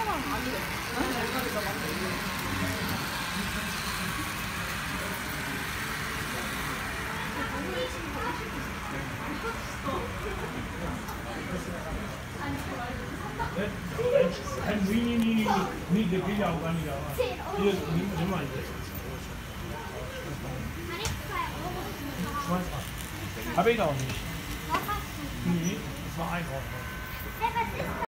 Nee, der geht ja auch gar nicht. Hier, nimm mal jetzt. Habe ich auch nicht. Nee, das war 1 Euro.